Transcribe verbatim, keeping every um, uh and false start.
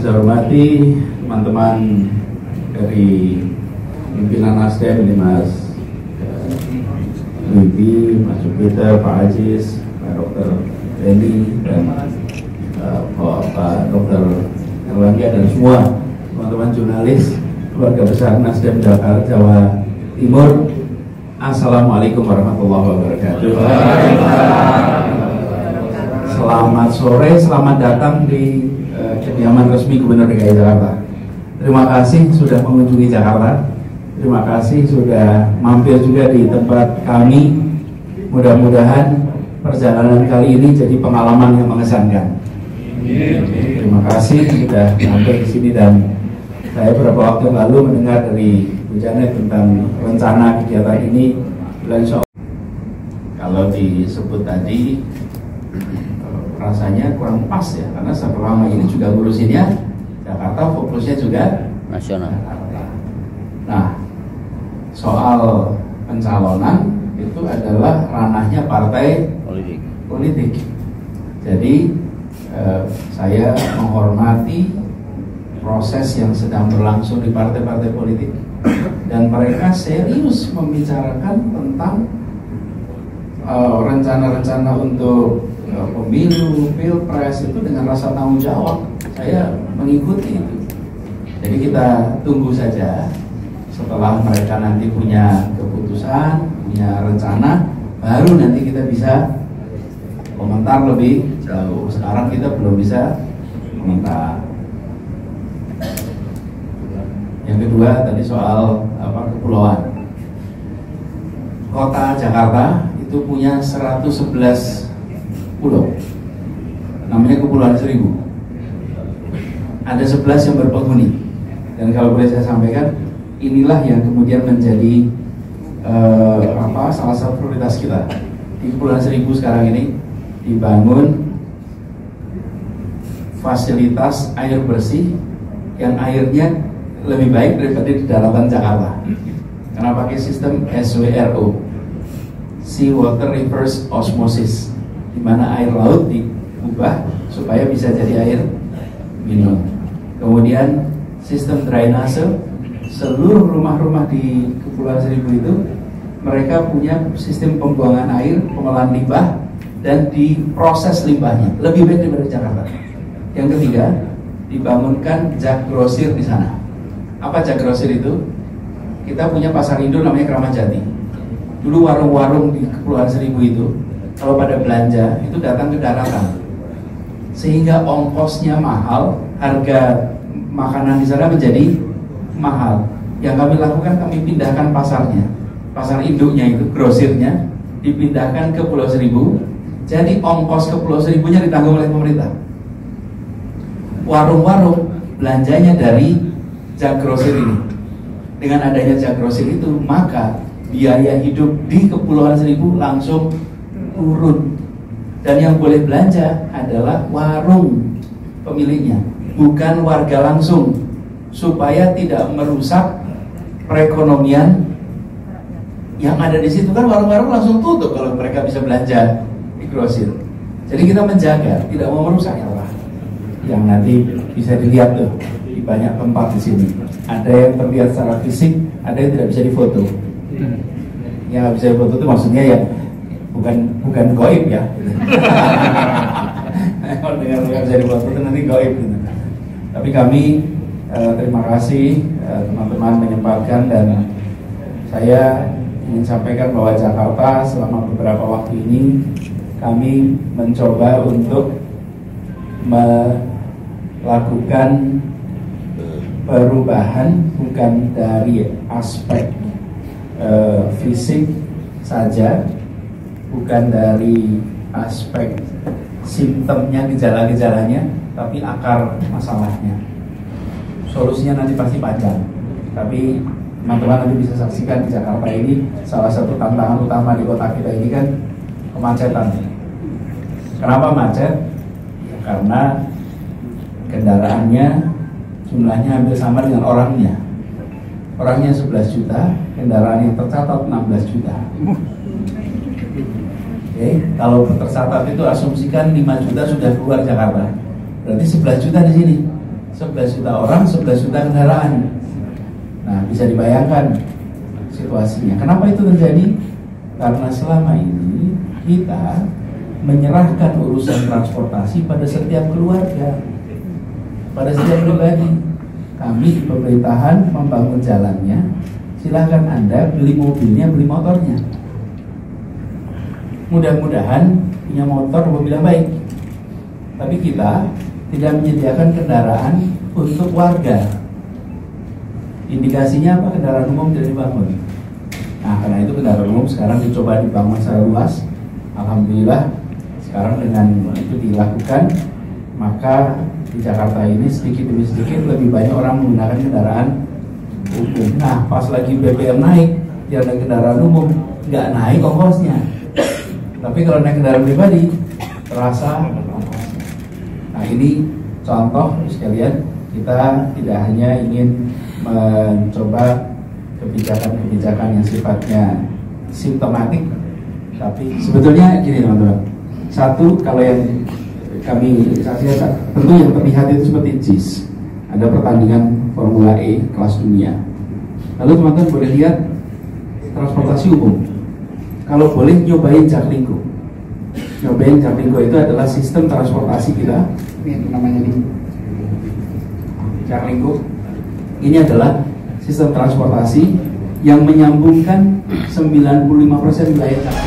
saya hormati teman-teman dari pimpinan Nasdem, ini Mas Wibi, Mas Jupiter, Pak Aziz, Pak Dokter Benny, dan uh, Pak Dokter Erlangga, dan semua teman-teman jurnalis keluarga besar Nasdem Jakarta Jawa Timur. Assalamualaikum warahmatullahi wabarakatuh. Selamat sore, selamat datang di uh, kediaman resmi Gubernur D K I Jakarta. Terima kasih sudah mengunjungi Jakarta. Terima kasih sudah mampir juga di tempat kami. Mudah-mudahan perjalanan kali ini jadi pengalaman yang mengesankan. Terima kasih sudah sampai di sini, dan saya beberapa waktu lalu mendengar dari Bu Janet tentang rencana kegiatan ini. Insya Allah, kalau disebut tadi rasanya kurang pas ya, karena selama ini juga ngurusinnya Jakarta, fokusnya juga nasional. Nah, soal pencalonan itu adalah ranahnya partai politik. politik. Jadi eh, saya menghormati proses yang sedang berlangsung di partai-partai politik, dan mereka serius membicarakan tentang rencana-rencana uh, untuk uh, pemilu, pilpres itu dengan rasa tanggung jawab. Saya mengikuti itu. Jadi kita tunggu saja setelah mereka nanti punya keputusan, punya rencana, baru nanti kita bisa komentar lebih jauh. Sekarang kita belum bisa komentar. Yang kedua tadi soal apa, kepulauan. Kota Jakarta itu punya seratus sebelas pulau, namanya Kepulauan Seribu. Ada sebelas yang berpenghuni, dan kalau boleh saya sampaikan, inilah yang kemudian menjadi uh, apa, salah satu prioritas kita. Di Kepulauan Seribu sekarang ini dibangun fasilitas air bersih yang airnya lebih baik daripada di daratan Jakarta, karena pakai sistem S W R O, Sea Water Reverse Osmosis, di mana air laut diubah supaya bisa jadi air minum. Kemudian sistem drainase, seluruh rumah-rumah di Kepulauan Seribu itu mereka punya sistem pembuangan air, pengolahan limbah, dan diproses limbahnya lebih baik daripada Jakarta. Yang ketiga, dibangunkan jak grosir di sana. Apa jak grosir itu? Kita punya pasar induk namanya Kramat Jati. Dulu warung-warung di Kepulauan Seribu itu kalau pada belanja itu datang ke daratan, sehingga ongkosnya mahal, harga makanan di sana menjadi mahal. Yang kami lakukan, kami pindahkan pasarnya, pasar induknya itu, grosirnya dipindahkan ke Pulau Seribu. Jadi ongkos ke Pulau Seribunya ditanggung oleh pemerintah. Warung-warung belanjanya dari jak grosir ini. Dengan adanya jak grosir itu, maka biaya hidup di Kepulauan Seribu langsung turun. Dan yang boleh belanja adalah warung pemiliknya, bukan warga langsung, supaya tidak merusak perekonomian yang ada di situ. Kan warung-warung langsung tutup kalau mereka bisa belanja di grosir. Jadi kita menjaga, tidak mau merusak ya Allah. Yang nanti bisa dilihat tuh di banyak tempat di sini. Ada yang terlihat secara fisik, ada yang tidak bisa difoto. Yang nggak bisa difoto itu maksudnya ya bukan bukan goib ya. Kalau dengan nggak bisa difoto itu nanti goib. Gitu. Tapi kami eh, terima kasih eh, teman-teman menyempatkan, dan saya ingin sampaikan bahwa Jakarta selama beberapa waktu ini kami mencoba untuk melakukan perubahan bukan dari aspek uh, fisik saja, bukan dari aspek simptomnya, gejala-gejalanya, tapi akar masalahnya. Solusinya nanti pasti panjang, tapi teman-teman nanti bisa saksikan di Jakarta ini salah satu tantangan utama di kota kita ini kan kemacetan. Kenapa macet? Ya, karena kendaraannya jumlahnya hampir sama dengan orangnya. Orangnya sebelas juta, kendaraan yang tercatat enam belas juta. Oke, kalau tercatat itu asumsikan lima juta sudah keluar Jakarta. Berarti sebelas juta di sini. sebelas juta orang, sebelas juta kendaraan. Nah, bisa dibayangkan situasinya. Kenapa itu terjadi? Karena selama ini kita menyerahkan urusan transportasi pada setiap keluarga, pada setiap pribadi. Kami di pemerintahan membangun jalannya, silahkan Anda beli mobilnya, beli motornya. Mudah-mudahan punya motor mobil yang baik. Tapi kita tidak menyediakan kendaraan untuk warga. Indikasinya apa? Kendaraan umum tidak dibangun. Nah, karena itu kendaraan umum sekarang dicoba dibangun secara luas. Alhamdulillah sekarang dengan itu dilakukan, maka di Jakarta ini sedikit demi sedikit lebih banyak orang menggunakan kendaraan umum. Nah, pas lagi B B M naik, dia naik kendaraan umum, nggak naik ongkosnya. Tapi kalau naik kendaraan pribadi, terasa ongkosnya. Nah, ini contoh sekalian, kita tidak hanya ingin mencoba kebijakan-kebijakan yang sifatnya simptomatik, tapi sebetulnya gini teman-teman. Satu, kalau yang kami saksikan, tentu yang terlihat itu seperti J I S, ada pertandingan Formula E kelas dunia. Lalu teman-teman boleh lihat transportasi umum. Kalau boleh nyobain Jaklingko. Nyobain Jaklingko itu adalah sistem transportasi kita. Ini namanya nih Jaklingko. Ini adalah sistem transportasi yang menyambungkan sembilan puluh lima persen wilayah Jakarta.